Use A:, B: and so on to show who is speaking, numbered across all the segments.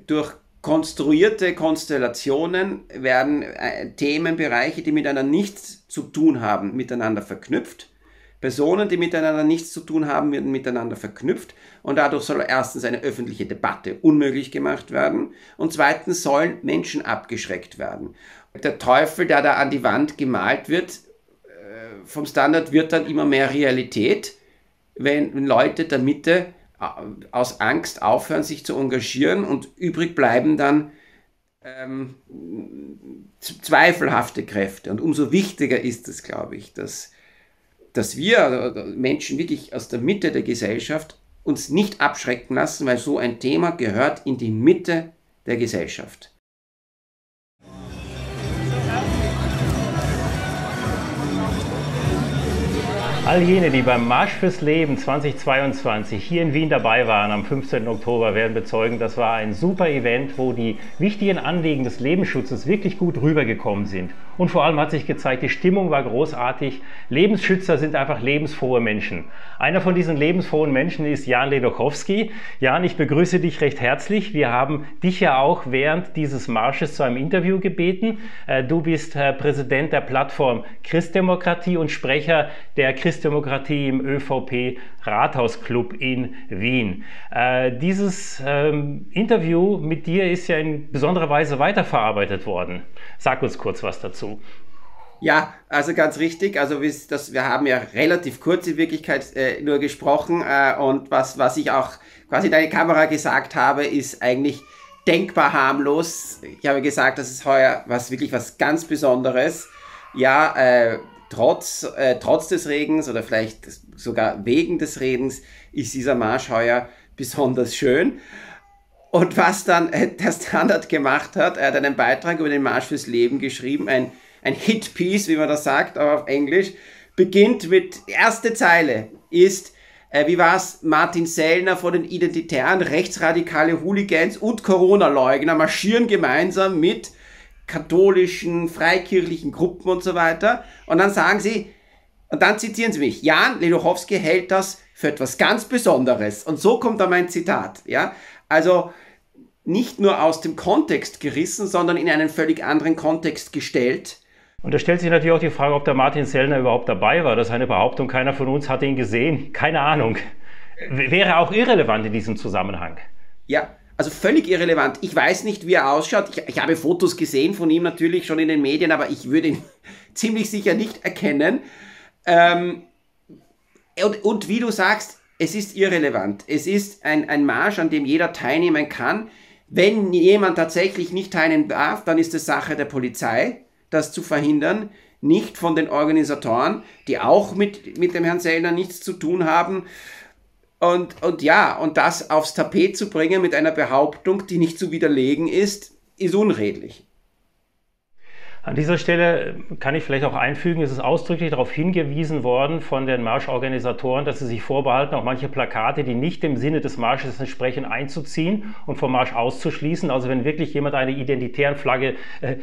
A: durch konstruierte Konstellationen werden Themenbereiche, die miteinander nichts zu tun haben, miteinander verknüpft. Personen, die miteinander nichts zu tun haben, werden miteinander verknüpft und dadurch soll erstens eine öffentliche Debatte unmöglich gemacht werden und zweitens sollen Menschen abgeschreckt werden. Der Teufel, der da an die Wand gemalt wird, vom Standard wird dann immer mehr Realität, wenn Leute der Mitte aus Angst aufhören, sich zu engagieren und übrig bleiben dann zweifelhafte Kräfte. Und umso wichtiger ist es, glaube ich, dass wir Menschen wirklich aus der Mitte der Gesellschaft uns nicht abschrecken lassen, weil so ein Thema gehört in die Mitte der Gesellschaft.
B: All jene, die beim Marsch fürs Leben 2022 hier in Wien dabei waren am 15. Oktober, werden bezeugen, das war ein super Event, wo die wichtigen Anliegen des Lebensschutzes wirklich gut rübergekommen sind. Und vor allem hat sich gezeigt, die Stimmung war großartig. Lebensschützer sind einfach lebensfrohe Menschen. Einer von diesen lebensfrohen Menschen ist Jan Ledochowski. Jan, ich begrüße dich recht herzlich. Wir haben dich ja auch während dieses Marsches zu einem Interview gebeten. Du bist Präsident der Plattform Christdemokratie und Sprecher der Christdemokratie im ÖVP Rathausclub in Wien. Dieses Interview mit dir ist ja in besonderer Weise weiterverarbeitet worden. Sag uns kurz was dazu.
A: Ja, also ganz richtig. Also wir haben ja relativ kurz in Wirklichkeit nur gesprochen und was ich auch quasi in deine Kamera gesagt habe, ist eigentlich denkbar harmlos. Ich habe gesagt, das ist heuer wirklich was ganz Besonderes. Ja, trotz des Regens oder vielleicht sogar wegen des Regens ist dieser Marsch heuer besonders schön. Und was dann der Standard gemacht hat, er hat einen Beitrag über den Marsch fürs Leben geschrieben, ein Hitpiece, wie man das sagt, aber auf Englisch, beginnt mit, erste Zeile ist, wie war's, Martin Sellner vor den Identitären, rechtsradikale Hooligans und Corona-Leugner marschieren gemeinsam mit katholischen, freikirchlichen Gruppen und so weiter. Und dann sagen sie, und dann zitieren sie mich, Jan Ledochowski hält das für etwas ganz Besonderes. Und so kommt dann mein Zitat. Ja? Also nicht nur aus dem Kontext gerissen, sondern in einen völlig anderen Kontext gestellt.
B: Und da stellt sich natürlich auch die Frage, ob der Martin Sellner überhaupt dabei war. Das ist eine Behauptung, keiner von uns hat ihn gesehen. Keine Ahnung. Wäre auch irrelevant in diesem Zusammenhang.
A: Ja, also völlig irrelevant. Ich weiß nicht, wie er ausschaut. Ich habe Fotos gesehen von ihm natürlich schon in den Medien, aber ich würde ihn ziemlich sicher nicht erkennen. Und wie du sagst, es ist irrelevant. Es ist ein Marsch, an dem jeder teilnehmen kann. Wenn jemand tatsächlich nicht teilnehmen darf, dann ist es Sache der Polizei, das zu verhindern, nicht von den Organisatoren, die auch mit dem Herrn Sellner nichts zu tun haben. Und das aufs Tapet zu bringen mit einer Behauptung, die nicht zu widerlegen ist unredlich.
B: An dieser Stelle kann ich vielleicht auch einfügen, es ist ausdrücklich darauf hingewiesen worden von den Marschorganisatoren, dass sie sich vorbehalten, auch manche Plakate, die nicht dem Sinne des Marsches entsprechen, einzuziehen und vom Marsch auszuschließen. Also wenn wirklich jemand eine identitäre Flagge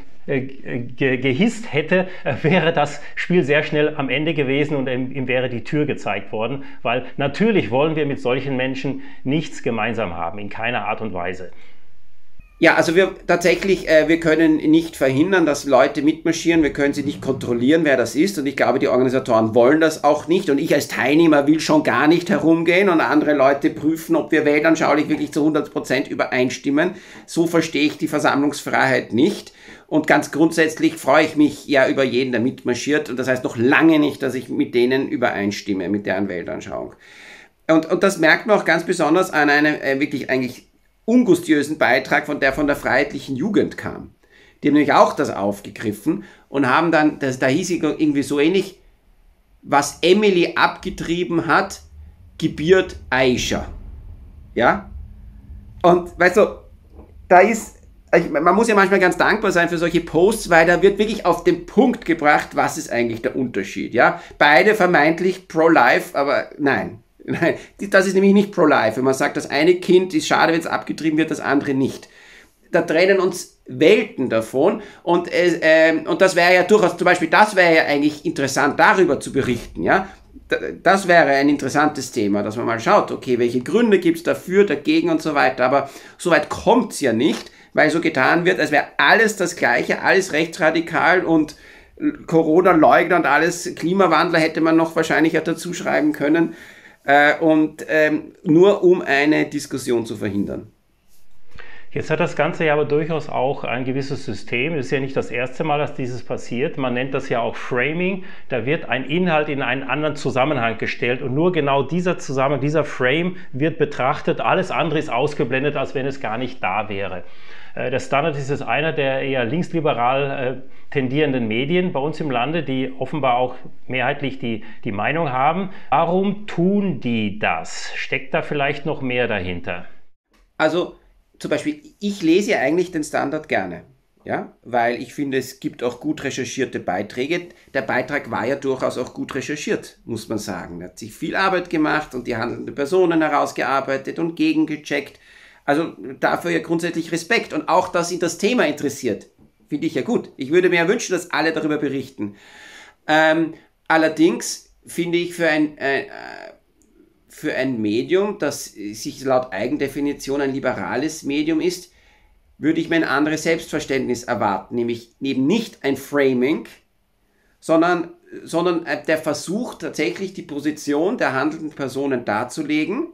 B: gehisst hätte, wäre das Spiel sehr schnell am Ende gewesen und ihm wäre die Tür gezeigt worden, weil natürlich wollen wir mit solchen Menschen nichts gemeinsam haben, in keiner Art und Weise.
A: Ja, also wir können nicht verhindern, dass Leute mitmarschieren, wir können sie nicht kontrollieren, wer das ist und ich glaube, die Organisatoren wollen das auch nicht und ich als Teilnehmer will schon gar nicht herumgehen und andere Leute prüfen, ob wir weltanschaulich wirklich zu 100% übereinstimmen. So verstehe ich die Versammlungsfreiheit nicht und ganz grundsätzlich freue ich mich ja über jeden, der mitmarschiert und das heißt noch lange nicht, dass ich mit denen übereinstimme, mit deren Weltanschauung. Und das merkt man auch ganz besonders an einem wirklich eigentlich ungustiösen Beitrag von der Freiheitlichen Jugend kam. Die haben nämlich auch das aufgegriffen und haben dann, da hieß irgendwie so ähnlich, was Emily abgetrieben hat, gebiert Aisha. Ja? Und weißt du, man muss ja manchmal ganz dankbar sein für solche Posts, weil da wird wirklich auf den Punkt gebracht, was ist eigentlich der Unterschied. Ja? Beide vermeintlich pro-life, aber nein. Nein, das ist nämlich nicht pro-life. Wenn man sagt, das eine Kind ist schade, wenn es abgetrieben wird, das andere nicht. Da trennen uns Welten davon und das wäre ja durchaus, zum Beispiel, das wäre ja eigentlich interessant, darüber zu berichten, ja. das wäre ein interessantes Thema, dass man mal schaut, okay, welche Gründe gibt es dafür, dagegen und so weiter. Aber so weit kommt es ja nicht, weil so getan wird, als wäre alles das Gleiche, alles rechtsradikal und Corona-Leugner und alles Klimawandler hätte man noch wahrscheinlich dazu schreiben können, nur um eine Diskussion zu verhindern.
B: Jetzt hat das Ganze ja aber durchaus auch ein gewisses System. Es ist ja nicht das erste Mal, dass dieses passiert. Man nennt das ja auch Framing. Da wird ein Inhalt in einen anderen Zusammenhang gestellt und nur genau dieser Zusammenhang, dieser Frame wird betrachtet. Alles andere ist ausgeblendet, als wenn es gar nicht da wäre. Der Standard ist einer der eher linksliberal tendierenden Medien bei uns im Lande, die offenbar auch mehrheitlich die Meinung haben. Warum tun die das? Steckt da vielleicht noch mehr dahinter?
A: Also zum Beispiel, ich lese ja eigentlich den Standard gerne, ja, weil ich finde, es gibt auch gut recherchierte Beiträge. Der Beitrag war ja durchaus auch gut recherchiert, muss man sagen. Er hat sich viel Arbeit gemacht und die handelnden Personen herausgearbeitet und gegengecheckt. Also dafür ja grundsätzlich Respekt und auch, dass ihn das Thema interessiert, finde ich ja gut. Ich würde mir ja wünschen, dass alle darüber berichten. Allerdings finde ich für ein Medium, das sich laut Eigendefinition ein liberales Medium ist, würde ich mir ein anderes Selbstverständnis erwarten, nämlich eben nicht ein Framing, sondern der Versuch, tatsächlich die Position der handelnden Personen darzulegen,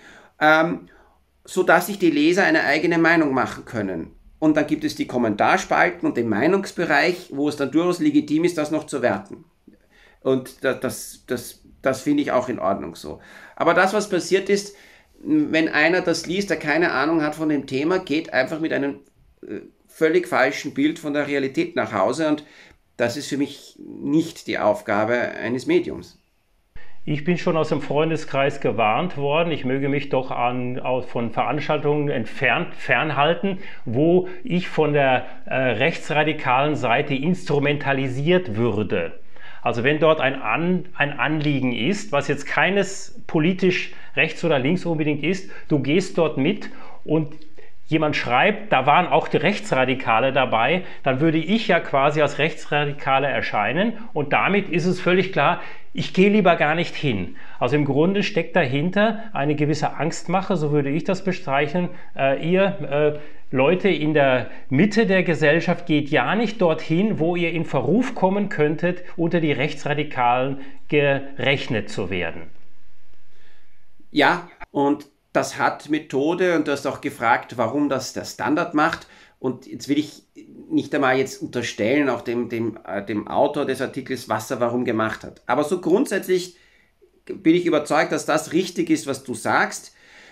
A: sodass sich die Leser eine eigene Meinung machen können. Und dann gibt es die Kommentarspalten und den Meinungsbereich, wo es dann durchaus legitim ist, das noch zu werten. Und das finde ich auch in Ordnung so. Aber das, was passiert ist, wenn einer das liest, der keine Ahnung hat von dem Thema, geht einfach mit einem völlig falschen Bild von der Realität nach Hause. Und das ist für mich nicht die Aufgabe eines Mediums.
B: Ich bin schon aus dem Freundeskreis gewarnt worden, ich möge mich doch von Veranstaltungen fernhalten, wo ich von der rechtsradikalen Seite instrumentalisiert würde. Also wenn dort ein Anliegen ist, was jetzt keines politisch rechts oder links unbedingt ist, du gehst dort mit und jemand schreibt, da waren auch die Rechtsradikale dabei, dann würde ich ja quasi als Rechtsradikale erscheinen und damit ist es völlig klar, ich gehe lieber gar nicht hin. Also im Grunde steckt dahinter eine gewisse Angstmache, so würde ich das bezeichnen. Ihr Leute in der Mitte der Gesellschaft geht ja nicht dorthin, wo ihr in Verruf kommen könntet, unter die Rechtsradikalen gerechnet zu werden.
A: Ja, und das hat Methode und du hast auch gefragt, warum das der Standard macht. Und jetzt will ich nicht einmal jetzt unterstellen, auch dem Autor des Artikels, was er warum gemacht hat. Aber so grundsätzlich bin ich überzeugt, dass das richtig ist, was du sagst.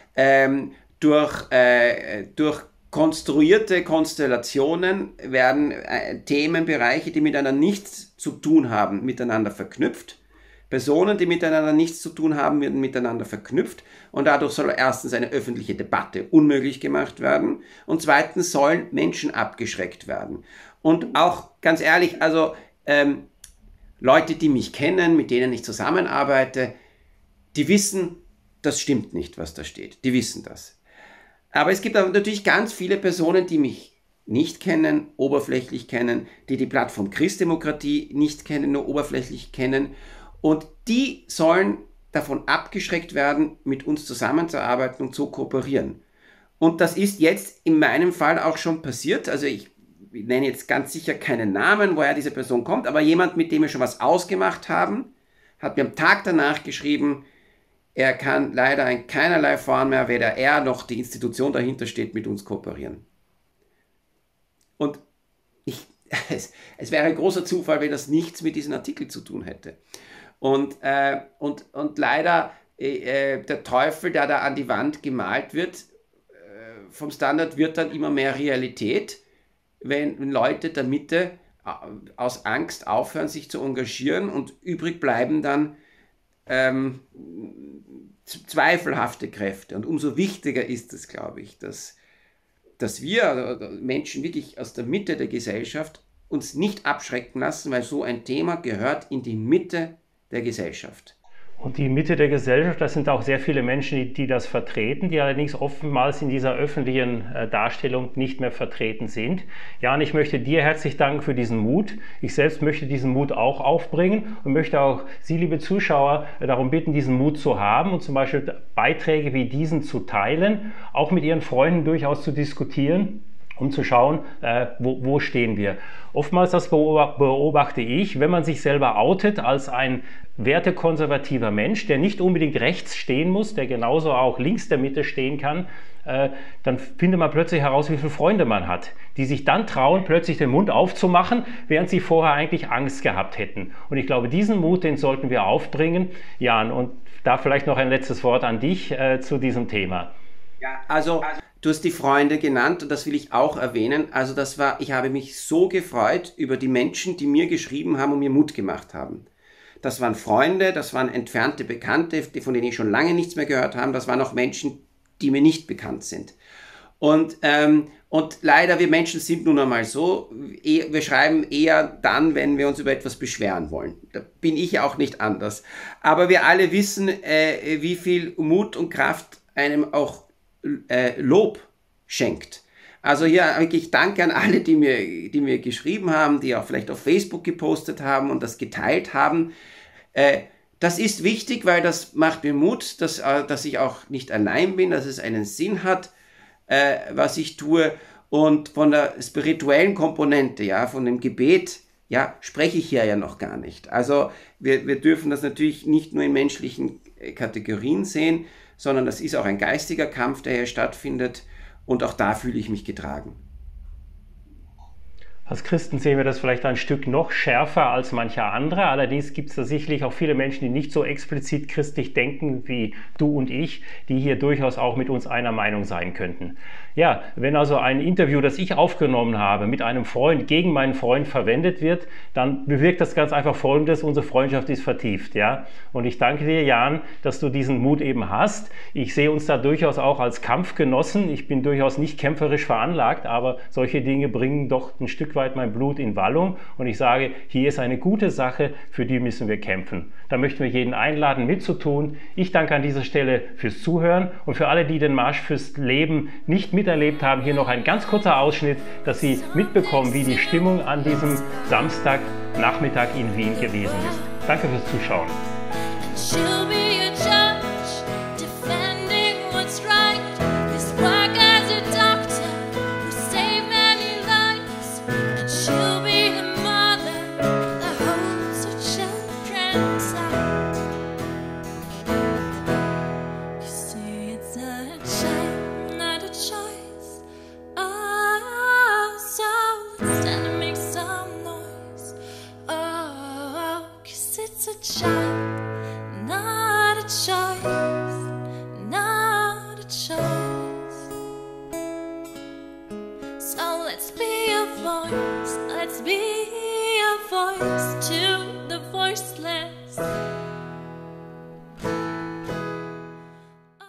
A: Durch konstruierte Konstellationen werden Themenbereiche, die miteinander nichts zu tun haben, miteinander verknüpft. Personen, die miteinander nichts zu tun haben, werden miteinander verknüpft und dadurch soll erstens eine öffentliche Debatte unmöglich gemacht werden und zweitens sollen Menschen abgeschreckt werden. Und auch ganz ehrlich, also Leute, die mich kennen, mit denen ich zusammenarbeite, die wissen, das stimmt nicht, was da steht. Die wissen das. Aber es gibt aber natürlich ganz viele Personen, die mich nicht kennen, oberflächlich kennen, die die Plattform Christdemokratie nicht kennen, nur oberflächlich kennen. Und die sollen davon abgeschreckt werden, mit uns zusammenzuarbeiten und zu kooperieren. Und das ist jetzt in meinem Fall auch schon passiert. Also ich nenne jetzt ganz sicher keinen Namen, woher diese Person kommt, aber jemand, mit dem wir schon was ausgemacht haben, hat mir am Tag danach geschrieben, er kann leider in keinerlei Form mehr, weder er noch die Institution dahinter steht, mit uns kooperieren. Und es wäre ein großer Zufall, wenn das nichts mit diesem Artikel zu tun hätte. Und leider der Teufel, der da an die Wand gemalt wird, vom Standard wird dann immer mehr Realität, wenn Leute der Mitte aus Angst aufhören, sich zu engagieren und übrig bleiben dann zweifelhafte Kräfte. Und umso wichtiger ist es, glaube ich, dass wir Menschen wirklich aus der Mitte der Gesellschaft uns nicht abschrecken lassen, weil so ein Thema gehört in die Mitte der Gesellschaft.
B: Und die Mitte der Gesellschaft, das sind auch sehr viele Menschen, die das vertreten, die allerdings oftmals in dieser öffentlichen Darstellung nicht mehr vertreten sind. Jan, ich möchte dir herzlich danken für diesen Mut. Ich selbst möchte diesen Mut auch aufbringen und möchte auch Sie, liebe Zuschauer, darum bitten, diesen Mut zu haben und zum Beispiel Beiträge wie diesen zu teilen, auch mit Ihren Freunden durchaus zu diskutieren, um zu schauen, wo stehen wir. Oftmals, das beobachte ich, wenn man sich selber outet als ein wertekonservativer Mensch, der nicht unbedingt rechts stehen muss, der genauso auch links der Mitte stehen kann, dann findet man plötzlich heraus, wie viele Freunde man hat, die sich dann trauen, plötzlich den Mund aufzumachen, während sie vorher eigentlich Angst gehabt hätten. Und ich glaube, diesen Mut, den sollten wir aufbringen. Jan, und da vielleicht noch ein letztes Wort an dich zu diesem Thema.
A: Ja, also du hast die Freunde genannt und das will ich auch erwähnen. Also ich habe mich so gefreut über die Menschen, die mir geschrieben haben und mir Mut gemacht haben. Das waren Freunde, das waren entfernte Bekannte, von denen ich schon lange nichts mehr gehört habe. Das waren auch Menschen, die mir nicht bekannt sind. Und leider, wir Menschen sind nun einmal so, wir schreiben eher dann, wenn wir uns über etwas beschweren wollen. Da bin ich auch nicht anders. Aber wir alle wissen, wie viel Mut und Kraft einem auch Lob schenkt. Also hier wirklich danke an alle, die mir geschrieben haben, die auch vielleicht auf Facebook gepostet haben und das geteilt haben. Das ist wichtig, weil das macht mir Mut, dass ich auch nicht allein bin, dass es einen Sinn hat, was ich tue. Und von der spirituellen Komponente, ja, von dem Gebet, ja, spreche ich hier ja noch gar nicht. Also wir dürfen das natürlich nicht nur in menschlichen Kategorien sehen, sondern das ist auch ein geistiger Kampf, der hier stattfindet. Und auch da fühle ich mich getragen.
B: Als Christen sehen wir das vielleicht ein Stück noch schärfer als mancher andere. Allerdings gibt es da sicherlich auch viele Menschen, die nicht so explizit christlich denken wie du und ich, die hier durchaus auch mit uns einer Meinung sein könnten. Ja, wenn also ein Interview, das ich aufgenommen habe, mit einem Freund gegen meinen Freund verwendet wird, dann bewirkt das ganz einfach Folgendes: unsere Freundschaft ist vertieft. Ja? Und ich danke dir, Jan, dass du diesen Mut eben hast. Ich sehe uns da durchaus auch als Kampfgenossen. Ich bin durchaus nicht kämpferisch veranlagt, aber solche Dinge bringen doch ein Stück weit mein Blut in Wallung. Und ich sage, hier ist eine gute Sache, für die müssen wir kämpfen. Da möchten wir jeden einladen, mitzutun. Ich danke an dieser Stelle fürs Zuhören und für alle, die den Marsch fürs Leben nicht miterlebt haben, hier noch ein ganz kurzer Ausschnitt, dass Sie mitbekommen, wie die Stimmung an diesem Samstagnachmittag in Wien gewesen ist. Danke fürs Zuschauen.
C: It's a child, not a choice, not a choice. So let's be a voice to the voiceless.